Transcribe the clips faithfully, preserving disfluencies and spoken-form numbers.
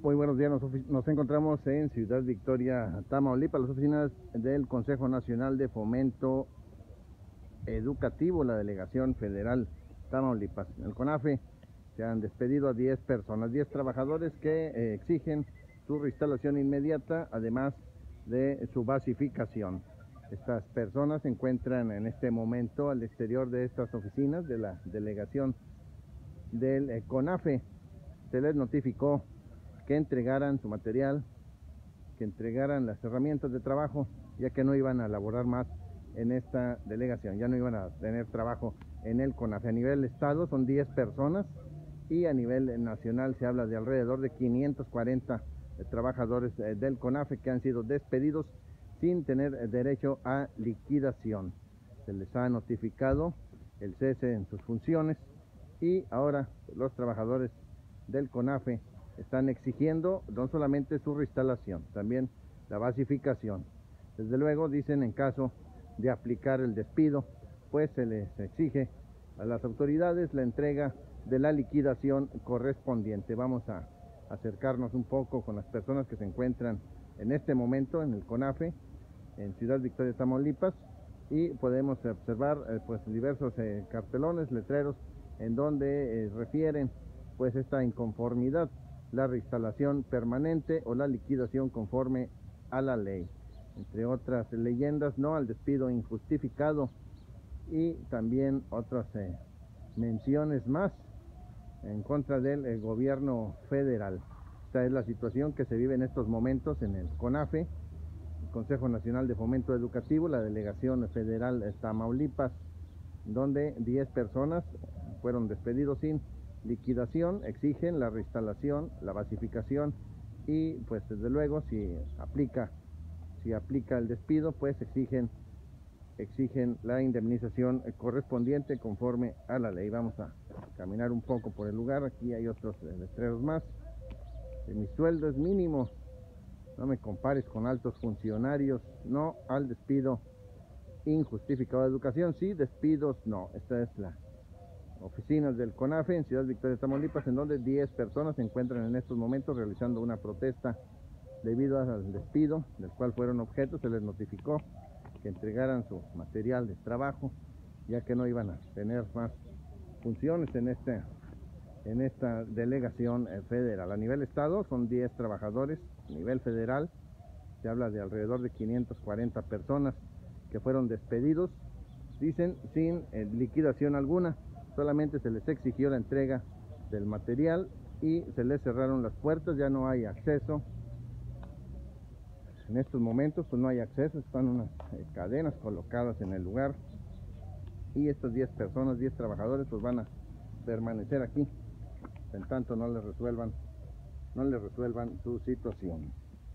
Muy buenos días, nos, nos encontramos en Ciudad Victoria, Tamaulipas, las oficinas del Consejo Nacional de Fomento Educativo, la Delegación Federal Tamaulipas. En el CONAFE se han despedido a diez personas, diez trabajadores que eh, exigen su reinstalación inmediata, además de su basificación. Estas personas se encuentran en este momento al exterior de estas oficinas de la delegación del eh, CONAFE. Se les notificó que entregaran su material, que entregaran las herramientas de trabajo, ya que no iban a laborar más en esta delegación, ya no iban a tener trabajo en el CONAFE. A nivel estado son diez personas y a nivel nacional se habla de alrededor de quinientos cuarenta trabajadores del CONAFE que han sido despedidos sin tener derecho a liquidación. Se les ha notificado el cese en sus funciones y ahora los trabajadores del CONAFE están exigiendo no solamente su reinstalación, también la basificación. Desde luego, dicen, en caso de aplicar el despido, pues se les exige a las autoridades la entrega de la liquidación correspondiente. Vamos a acercarnos un poco con las personas que se encuentran en este momento en el CONAFE, en Ciudad Victoria, Tamaulipas, y podemos observar eh, pues diversos eh, cartelones, letreros, en donde eh, refieren pues esta inconformidad, la reinstalación permanente o la liquidación conforme a la ley, entre otras leyendas, no al despido injustificado, y también otras eh, menciones más en contra del eh, gobierno federal. Esta es la situación que se vive en estos momentos en el CONAFE, el Consejo Nacional de Fomento Educativo, la Delegación Federal de Tamaulipas, donde diez personas fueron despedidos sin liquidación, exigen la reinstalación, la basificación y pues desde luego si aplica si aplica el despido, pues exigen exigen la indemnización correspondiente conforme a la ley. Vamos a caminar un poco por el lugar. Aquí hay otros letreros más. Mi sueldo es mínimo, no me compares con altos funcionarios, no al despido injustificado de educación, sí, despidos no. Esta es la oficinas del CONAFE en Ciudad Victoria, Tamaulipas, en donde diez personas se encuentran en estos momentos realizando una protesta debido al despido del cual fueron objeto. Se les notificó que entregaran su material de trabajo, ya que no iban a tener más funciones en este en esta delegación federal. A nivel estado son diez trabajadores, a nivel federal se habla de alrededor de quinientas cuarenta personas que fueron despedidos, dicen, sin eh, liquidación alguna. Solamente se les exigió la entrega del material y se les cerraron las puertas, ya no hay acceso. En estos momentos pues no hay acceso, están unas eh, cadenas colocadas en el lugar y estas diez personas, diez trabajadores pues van a permanecer aquí en tanto no les resuelvan, no les resuelvan su situación.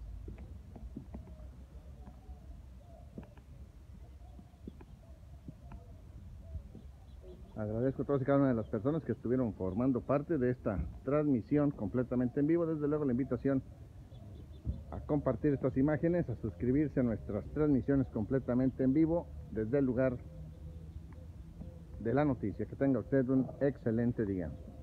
Agradezco a todas y cada una de las personas que estuvieron formando parte de esta transmisión completamente en vivo. Desde luego la invitación a compartir estas imágenes, a suscribirse a nuestras transmisiones completamente en vivo desde el lugar de la noticia. Que tenga usted un excelente día.